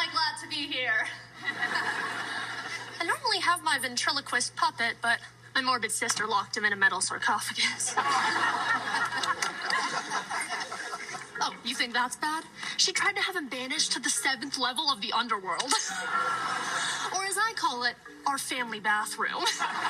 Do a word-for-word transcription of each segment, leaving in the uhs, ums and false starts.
I glad to be here. I normally have my ventriloquist puppet, but my morbid sister locked him in a metal sarcophagus. Oh, you think that's bad? She tried to have him banished to the seventh level of the underworld. Or as I call it, our family bathroom.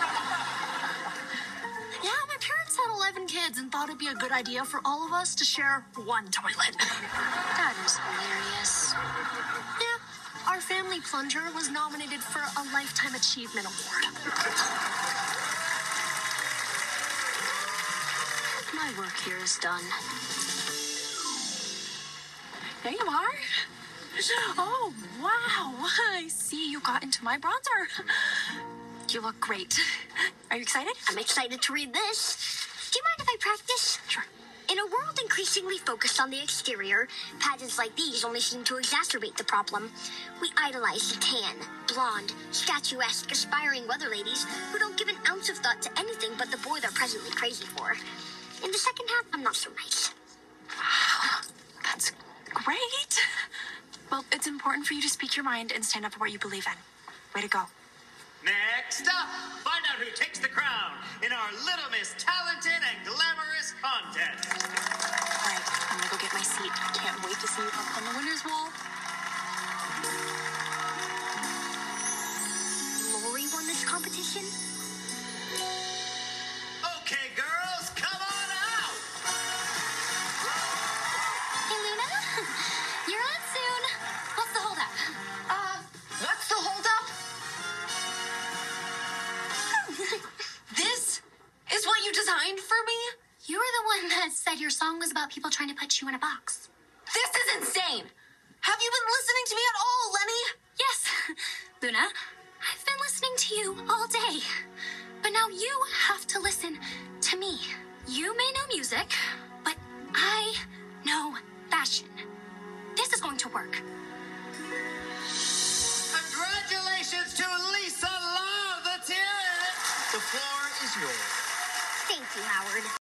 Yeah, my parents had eleven kids and thought it'd be a good idea for all of us to share one toilet. That is hilarious. Yeah, our family plunger was nominated for a Lifetime Achievement Award. My work here is done. There you are. Oh, wow. I see you got into my bronzer. You look great. Are you excited? I'm excited to read this. Do you mind if I practice? Sure. In a world increasingly focused on the exterior, pageants like these only seem to exacerbate the problem. We idolize the tan, blonde, statuesque, aspiring weather ladies who don't give an ounce of thought to anything but the boy they're presently crazy for. In the second half, I'm not so nice. Wow, that's great. Well, it's important for you to speak your mind and stand up for what you believe in. Way to go. Next up, find out who takes the crown in our Little Miss Talented and Glamorous contest. All right, I'm gonna go get my seat. Can't wait to see you up on the winner's wall. Lori won this competition? Okay, girls, come on out! Hey, Luna. You're on soon. What's the holdup? Uh, what's the holdup? This is what you designed for me? You were the one that said your song was about people trying to put you in a box. This is insane. Have you been listening to me at all, Lenny? Yes, Luna. I've been listening to you all day. But now you have to listen to me. You may know music, but I know fashion. This is going to work. Congratulations to Lisa Love, the Tier. The floor is yours. Thank you, Howard.